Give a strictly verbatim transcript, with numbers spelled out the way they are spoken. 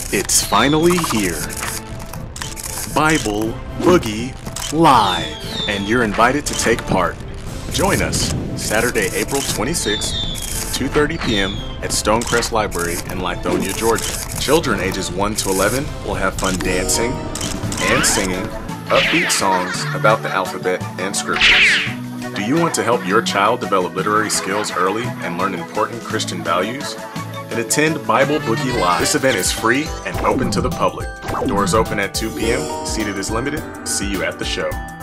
It's finally here. Bible Boogie Live, and you're invited to take part. Join us Saturday, April twenty-sixth, two thirty p m at Stonecrest Library in Lithonia, Georgia. Children ages one to eleven will have fun dancing and singing upbeat songs about the alphabet and scriptures. Do you want to help your child develop literary skills early and learn important Christian values? Then attend Bible Boogie Live. This event is free and open to the public. Doors open at two p m Seated is limited. See you at the show.